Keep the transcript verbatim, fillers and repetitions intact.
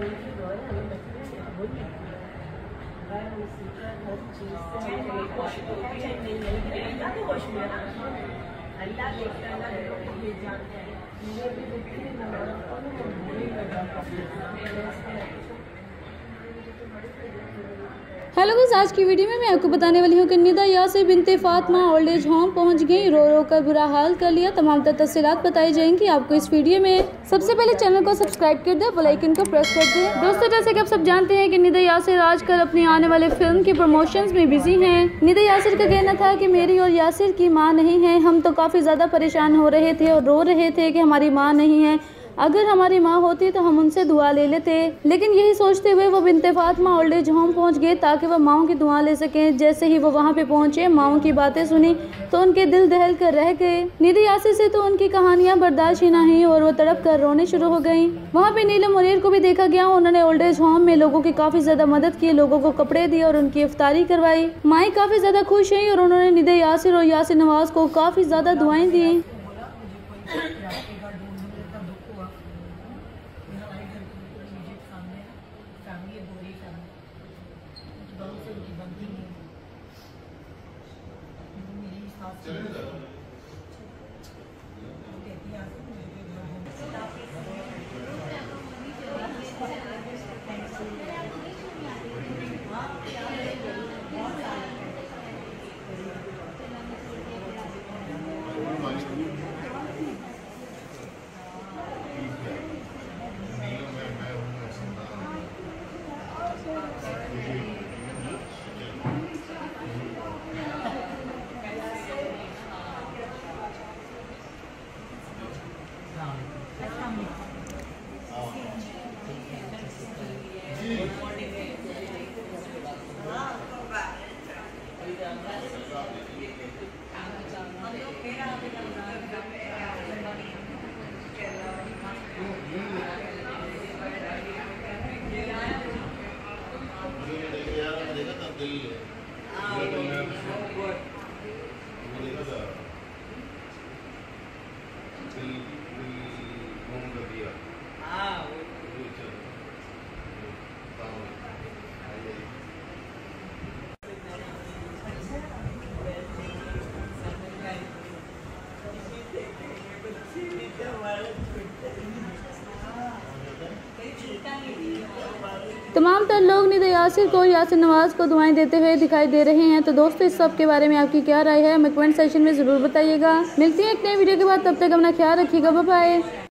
Hello guys, आज की video में मैं आपको बताने वाली हूँ कि Nida Yasir Binte Fatima old age home पहुँच गई। रो रो कर बुरा हाल कर लिया। तमाम तफसीलात बताई जाएंगी आपको इस वीडियो में। सबसे पहले चैनल को सब्सक्राइब कर दे, बेल आइकन को प्रेस कर दे। दोस्तों, जैसे कि आप सब जानते हैं कि निदा यासिर आजकल अपनी आने वाले फिल्म की प्रमोशंस में बिजी हैं। निदा यासिर का कहना था कि मेरी और यासिर की माँ नहीं है। हम तो काफ़ी ज़्यादा परेशान हो रहे थे और रो रहे थे कि हमारी माँ नहीं है। अगर हमारी माँ होती तो हम उनसे दुआ ले लेते। लेकिन यही सोचते हुए वो Binte Fatima old age home पहुँच गए ताकि वह माँओं की दुआ ले सकें। जैसे ही वो वहाँ पे पहुँचे, माँओं की बातें सुनी तो उनके दिल दहल कर रह गए। निदा यासिर से तो उनकी कहानियाँ बर्दाश्त ही नहीं और वो तड़प कर रोने शुरू हो गई। वहाँ पे नीलम मुनीर को भी देखा गया। उन्होंने ओल्ड एज होम में लोगों की काफ़ी ज़्यादा मदद की, लोगों को कपड़े दिए और उनकी इफ्तारी करवाई। माएँ काफ़ी ज़्यादा खुश हुई और उन्होंने निदा यासिर और यासिर नवाज को काफ़ी ज़्यादा दुआएं दी। तमाम तर लोग निदा यासिर को, यासिर नवाज को दुआएं देते हुए दिखाई दे रहे हैं। तो दोस्तों, इस सब के बारे में आपकी क्या राय है, हमें कमेंट सेक्शन में ज़रूर बताइएगा। मिलती है एक नई वीडियो के बाद, तब तक अपना ख्याल रखिएगा। Bye bye.